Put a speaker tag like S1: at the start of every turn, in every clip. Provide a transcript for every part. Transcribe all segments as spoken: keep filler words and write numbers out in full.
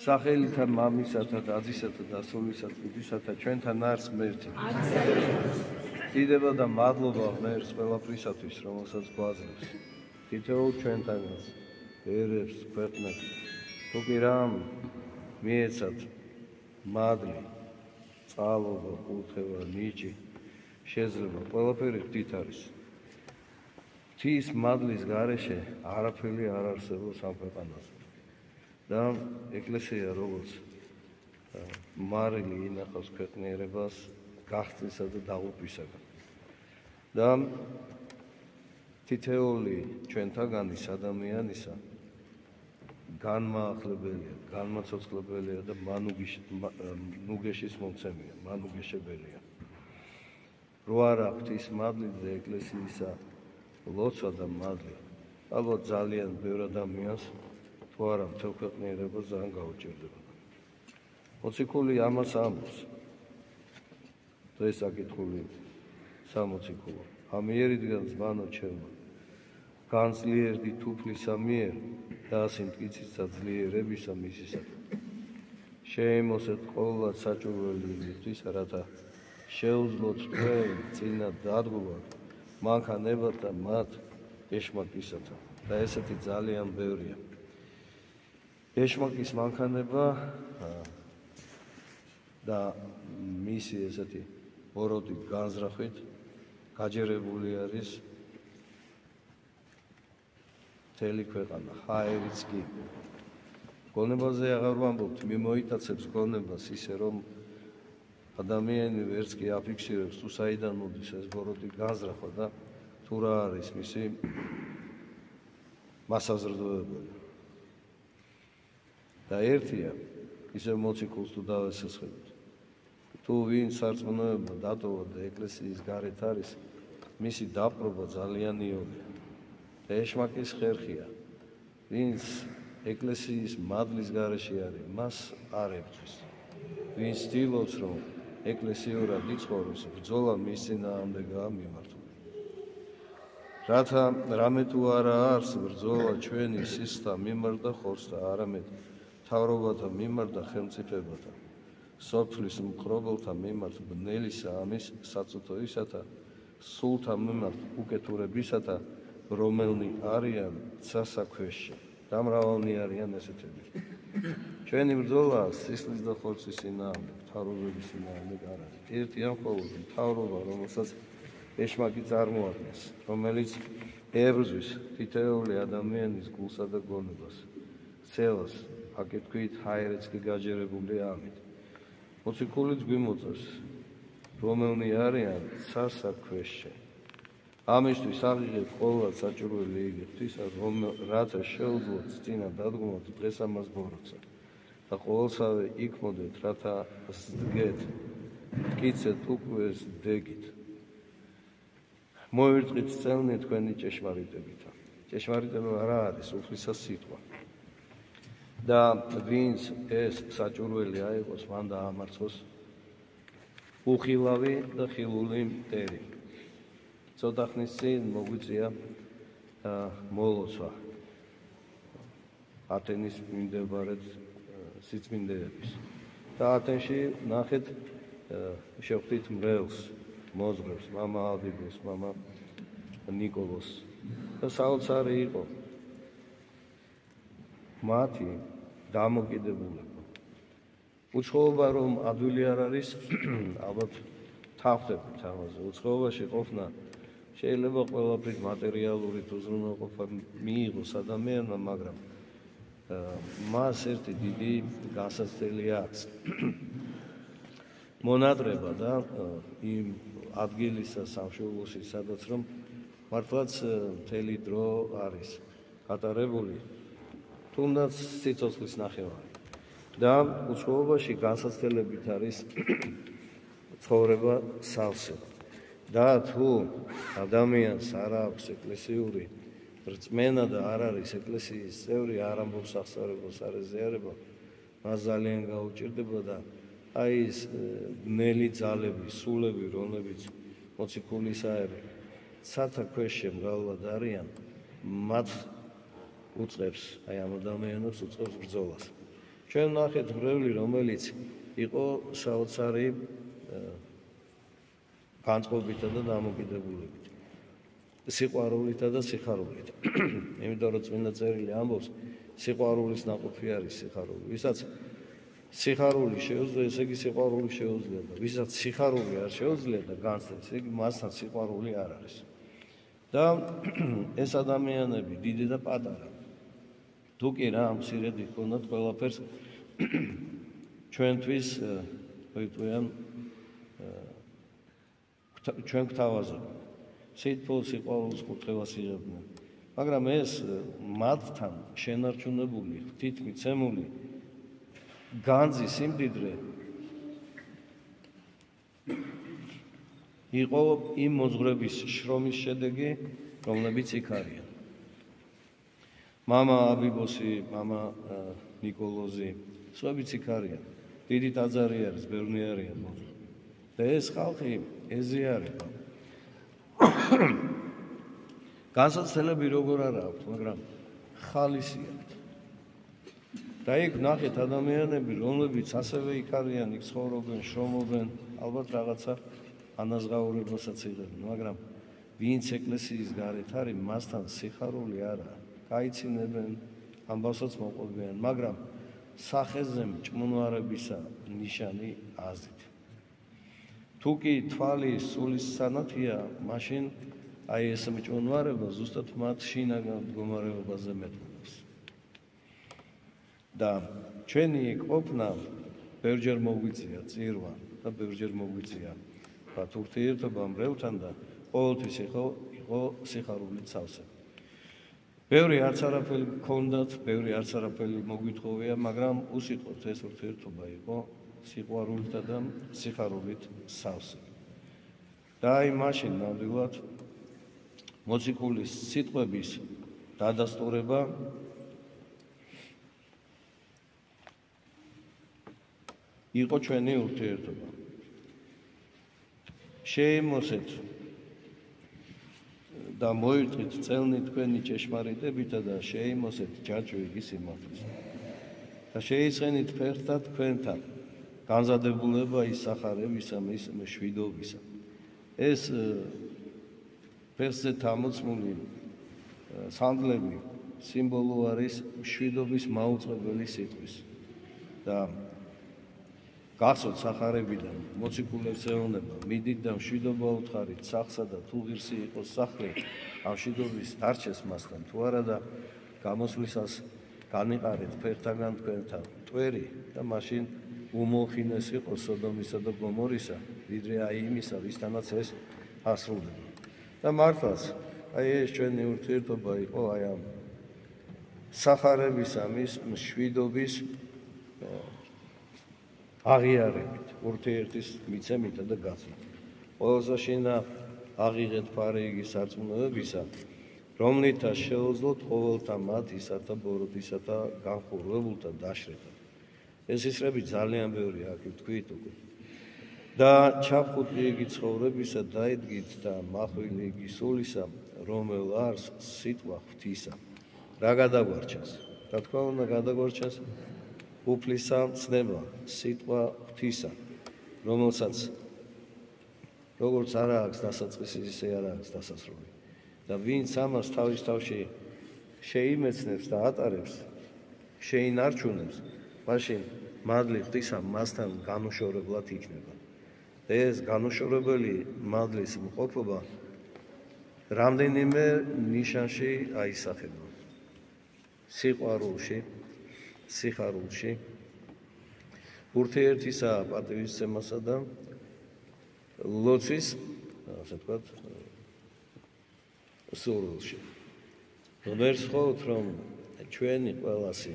S1: სახელითა მამისათა და აზისათა და სულისა წმინდისათა ჩვენთან არს მერტი. დიდება და მადლობა ღმერთს ყველაფრისათვის, რომელსაც გვაძლევს. თითოეულ ჩვენთანაც ერებს, ქვეყნებს, თუ კი რამ მიეცათ მადლი, წყალობა, კურთხევა, ნიჭი, შეძლება, ყველაფერი ღვთით არის. ღვთის მადლის გარეშე არაფერი არ არსებობს ამ ქვეყანაზე. და ეკლესია როგორც მარილი ინახავს ქვეყნიერებას გახსნისა და დაღუპვისაგან. და თითოეული ჩვენთაგანის ადამიანისა განმაახლებელია, განმაცოცხლებელია და მანუგეშის მომცემია, მანუგეშებელია. რო არა ღვთის მადლი და ეკლესიისა ლოცვა და მადლი, ალბათ ძალიან ბევრ ადამიანს თუ არა მთელ ქვეყნიერებას ძალიან გაუჭირდება. მოციქული ამას ამბობს. დღეს აკითხული სამოციქულო. ამიერიდან ზმანო ჩემო, განძლიერდი თუფლისა მიერ და ასი მტკიცისა ძლიერებისა მისისადმი. შეიმოსეთ ყოვლად საჭურველი მისთვის, რათა შეუძლოთ თქვენ წინა დადგმულად მანქანებად და მათ ეშმაკისათა. და ესეთი ძალიან ბევრია. ეშმაკის მანქანება და მისი ესეთი ბოროტი განზრახვით გაჯერებული არის მთელი ქვეყანა, ჰაერიც კი. გონებაზე აღარ ვამბობთ, მიმოიტაცებს გონებას ისე რომ ადამიანი ვერც კი აფიქსირებს თუ საიდან მოდის ეს ბოროტი განზრახვა და თუ რა არის მისი მასაზრდოებელი. და ერთია ისევ მოციქულს თუ დავესესხებით. თუ ვინ სარწმუნოება დატოვა და ეკლესიის გარეთ არის, მისი დაპყრობა ძალიან იოლია. და ეშმაკის ხერხია, ვინც ეკლესიის მადლის გარეშე არის, მას არ ებრძვის. ვინც ცდილობს, რომ ეკლესიურად იცხოვროს, ბრძოლა მის წინააღმდეგაა მიმართული. რათა რამე თუ არა არის ბრძოლა ჩვენი სისხლთა მიმართ და ხორცთა, არამედ მთავრობათა მიმართ და ხელმწიფებათა, სოფლის მკრობელთა მიმართ, ბნელისა ამის საწუთოისათა, სულთა მიმართ უკეთურებისათა, რომელნი არიან სასაქვეშში და მრავალნი არიან ესეთები. ჩვენი ბრძოლა სისხლის და ხორცის წინააღმდეგ, მთავრობების წინააღმდეგ არ არის. ერთია მხოლოდ მთავრობა, რომელსაც ეშმაკი წარმოადგენს, რომელიც ებრძვის თითოეული ადამიანის გულსა და გონებას, ცელას, აკეთქვით ჰაერიც კი გაჯერებულია ამით. მოციქულიც გვიმოწევს, რომელნი არიან სასაქვეშში. ამისთვის აღიღეთ ყოვლად საჭურველი იგი ღვთისა, რათა შეუძლოთ წინა დადგმულად დღეს ამას ბოროტსა. და ყოველსავე იქმოდეთ, რათა სდგეთ, მტკიცეთ უკვე დეგით. მოერწყით წელნი თქვენი ჭეშმარიტებითა. ჭეშმარიტება რა არის? უფლისა სიტყვა. და ვინც ეს საჭურველი აიღოს, მან დაამარცხოს უხილავი და ხილული მტერი. ცოტა ხნის წინ მოგვიწია მოლოცვა ათენის მიმდებარე სიწმინდეების. და ათენში ნახეთ შევხვდით მრევლს, მოზღებს, მამა ალდიბოს, მამა ნიკოლოს. და საოცარი იყო მათი დამოკიდებულება. უცხოობა რომ ადვილი არ არის, ალბათ თავხდებით ამაზე. უცხოობაში ყოფნა შეიძლება ყველაფრით მატერიალურით უზრუნველყოფა მიიღოს ადამიანმა, მაგრამ მას ერთი დიდი განსაცდელი აქვს. მონადრება და იმ ადგილისა სამშობლოში, სადაც რომ მართლაც მთელი დრო არის გატარებული, თუნდაც სიცოცხლის ნახევარი. და უცხოობაში განსაცდელებით არის ცხოვრება სავსე. და თუ ადამიანს არ აქვს ეკლესიური რწმენა და არ არის ეკლესიის წევრი, არ ამბობს აღსარებას, არ ეზიარება, მას ძალიან გაუჭირდება და აი ეს ბნელი ძალები, სულები, რომლებიც მოციქულისაები ცათა ქვეშე მრავლად არიან, მათ უწყებს, აი ამ ადამიანებს უწყებს ბრძოლას. ჩვენ ვნახეთ მრევლი, რომელიც იყო საოცარი განწყობითა და დამოკიდებულებით, სიყვარულითა და სიხარულით. იმიტომ რომ წმინდა წერილი ამბობს, სიყვარულის ნაყოფი არის სიხარული. ვისაც სიხარული შეუძლია, ესე იგი სიყვარული შეუძლია და ვისაც სიხარული არ შეუძლია და განცდა, ესე იგი მასთან სიყვარული არ არის. და ეს ადამიანები დიდი და პატარა, თუ კი რა მცირედი ჰქონდათ ყველაფერს ჩვენთვის ვიტყვიან ჩვენ გვთავაზობენ. სითბოს სიყვარულის კურთხევას იღებდნენ. მაგრამ ეს მათთან შენარჩუნებული, ღვთითმიცემული განძის სიმდიდრე იყო იმ მოძღვრების შრომის შედეგი, რომლებიც იქ არიან. მამა აბიბოსი, მამა ნიკოლოზი, სხვაებიც იქ არიან. დიდი ტაძარი არის, ბევრი არიან მოძღვრები. და ეს ხალხი ეზიარება. განსაცდელები როგორ არა აქვთ, მაგრამ ხალისი აქვთ. და იქ ნახეთ ადამიანები, რომლებიც ასევე იქ არიან, იქ ცხოვრობენ, შრომობენ, ალბათ რაღაცა ანაზღაურებასაც იღებენ, მაგრამ ვინც ეკლესიის გარეთ არის, მასთან სიხარული არა, გაიცინებენ, ამბავსაც მოყვებიან, მაგრამ სახეზე მჭმუნვარებისა ნიშანი აზრით. თუ კი თვალი სულის სანათია, მაშინ აი ეს მჭმუნვარება ზუსტად მათ შინაგან მდგომარეობაზე მეტყობს. და ჩვენი ყოფნა ბევრჯერ მოგვიწია წირვა და ბევრჯერ მოგვიწია ვთქვათ ურთიერთობა მრევლთან და ყოველთვის იყო იყო სიხარულით სავსე. ბევრი არც არაფერი გქონდათ, ბევრი არც არაფერი მოგვითხოვია, მაგრამ უსიტყვოდ ეს ურთიერთობა იყო სიყვარულითა და სიხარულით სავსე. და აი მაშინ ნამდვილად მოციქულის სიტყვების დადასტურება იყო ჩვენი ურთიერთობა. შეიმოსეთ და მოირთით წელნი თქვენი ჭეშმარიტებითა და შეიმოსეთ ჯაჭვი სიმართლის. და შეიწყენით ფერთა თქვენთან განზადებულება ისახარებისა, მის მშვიდობისა. ეს ფერსზე თამოწმული სანდლები სიმბოლო არის მშვიდობის მაუწყებელი სიტყვის. და გახსოვთ სახარებიდან მოციქულებს ეუბნება, მიდით და მშვიდობა უთხარით სახსა და თუ ღირსი იყოს სახლი, ამ მშვიდობის დარჩეს მასთან თუ არა და გამოსვლისას განიყარეთ ფერთაგან თქვენთან მტვერი და მაშინ უმოხინეს იყოს სოდომისა და გომორისა, ვიდრე აი იმისა, ვისთანაც ეს ასრულდება. და მართლაც აი ეს ჩვენი ურთიერთობა იყო აი ამ სახარების ამის მშვიდობის აღიარებით, ურთიერთის მიცემითა და გაცნით. ყველაზე შინა აღიღეთ ფარიგი სარწმუნოებისა, რომლითაც შეუძლოთ ყოველთა მათისა და ბოროტისა და განხურვებულთა დაშრეთა. ეს ისრები ძალიან ბევრი აქ ვთქვით უკვე. და ჩაფხუტი იგი ცხოვრებისა დაიდგით და მახვილი იგი სულისა, რომელ არს სიტყვა ღვთისა. რა გადაგვარჩას? რა თქმა უნდა გადაგვარჩას უფლისა ცნება, სიტყვა ღვთისა, რომელსაც როგორც არ აქვს დასაწყისი, ისე არ აქვს დასასრული. და ვინც ამას თავის თავში შეიმეცნებს და ატარებს, შეინარჩუნებს, მაშინ მადლი ღვთისა მასთან განუშორებლად იქნება. და ეს განუშორებელი მადლის მყოფობა რამდენიმე ნიშანში აისახება. სიყვარულში, სიხარულში, ურთიერთისა პატივისცემასა და ლოცვის, ასე ვთქვათ, სურვილში. ვერ სხოთ, რომ ჩვენი ყველასი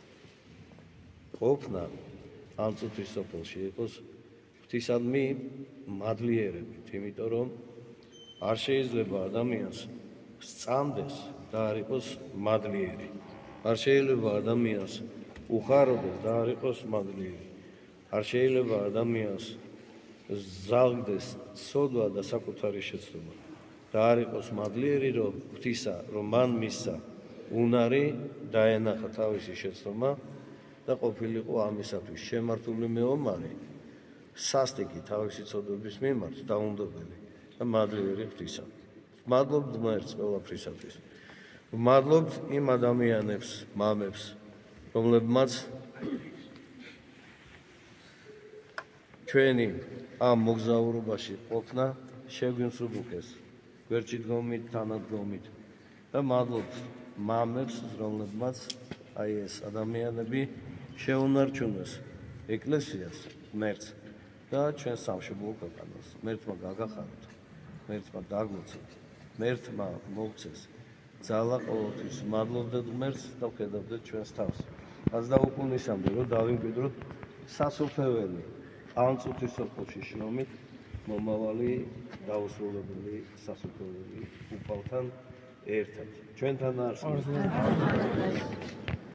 S1: ყოფნა ამ წუთის სოფელში იყოს ღვთისადმი მადლიერებით, იმიტომ რომ არ შეიძლება ადამიანს სწამდეს და არ იყოს მადლიერი. არ შეიძლება ადამიანს უხაროდეს და არ იყოს მადლიერი. არ შეიძლება ადამიანს ზალგდეს სოდვა და საკუთარი შეცდომა და არ იყოს მადლიერი, რომ ღვთისა, რომ მან მისცა უნარი დაენახა თავისი შეცდომა და ყოფილიყო ამისათვის შემართული მეომარი სასტიკი თავისი ცოდვების მიმართ დაუნდობელი და მადლიერი ღვთისა. Ვმადლობთ ღმერთს ყველაფრისათვის. Ვმადლობთ იმ ადამიანებს, მამებს, რომლებმაც ჩვენი ამ მოგზაურობაში ყოფნა შეგვიმსუბუქეს გვერდში დგომით, თანადგომით და მადლობთ მამებს, რომლებმაც აი ეს ადამიანები შეუნარჩუნეს ეკლესიას, ღმერთს და ჩვენ სამშობლო ქვეყანას. ღმერთმა გაგახაროთ, ღმერთმა დაგვოცოთ, ღმერთმა მოგცეს ძალა ყოველთვის. მადლობდეთ ღმერთს და ვხედავდეთ ჩვენს თავს. რაც დაუყუნისამდე, რომ დავიმკვიდროთ სასופველი ამ წუთის სოფელში შრომით მომავალი დაუსრულებელი სასופველი უფალთან ერთად. ჩვენთან არსებობს